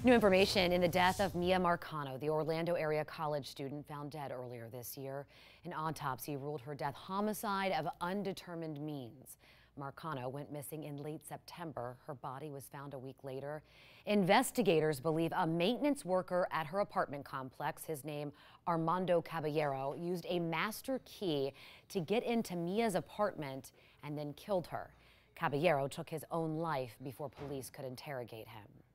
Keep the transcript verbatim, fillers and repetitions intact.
New information in the death of Miya Marcano, the Orlando area college student found dead earlier this year. An autopsy ruled her death homicide of undetermined means. Marcano went missing in late September. Her body was found a week later. Investigators believe a maintenance worker at her apartment complex, his name Armando Caballero, used a master key to get into Miya's apartment and then killed her. Caballero took his own life before police could interrogate him.